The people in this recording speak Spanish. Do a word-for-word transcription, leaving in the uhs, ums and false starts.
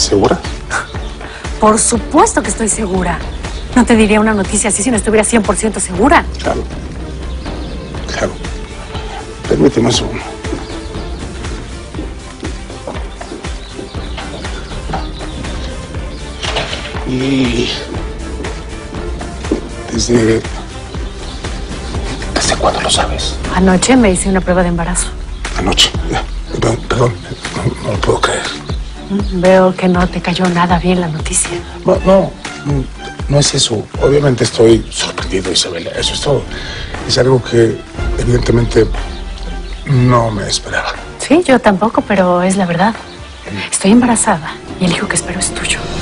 ¿Segura? Por supuesto que estoy segura. No te diría una noticia así si no estuviera cien por ciento segura. Claro. Claro. Permíteme un segundo. Y... ¿Desde... ¿Desde cuándo lo sabes? Anoche me hice una prueba de embarazo. Anoche. Perdón, perdón. No, no lo puedo creer. Veo que no te cayó nada bien la noticia. No, no. No es eso. Obviamente estoy sorprendido, Isabela. Eso es todo. Es algo que, evidentemente, no me esperaba. Sí, yo tampoco, pero es la verdad. Estoy embarazada y el hijo que espero es tuyo.